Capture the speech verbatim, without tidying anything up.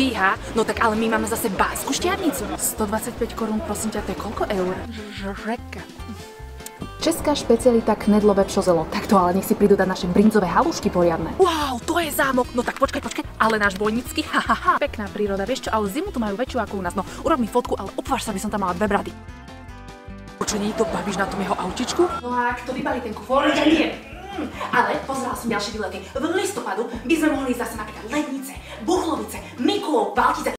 Fíha, no tak ale my máme zase básku šťavnicu. stodvadsaťpäť korún, prosím ťa, to je koľko eur? Žreka. Česká špecialita knedlové pšozelo. Takto ale nech si prídu dať naše brinzové halušky poriadne. Wow, to je zámok. No tak počkaj, počkaj, ale náš bojnický, hahaha. Pekná príroda, vieš čo, ale zimu tu majú väčšiu ako u nás. No, urob mi fotku, ale obváž sa, by som tam mala dve brady. Čo nie je to, bavíš na tom jeho autičku? No a kto vybalí ten kufor, ja nie. Mm, ale pozerala som ďalšie výlety. V listopadu by sme mohli zase napríklad Lednice, Buchlovice, Mikulov, Baltice.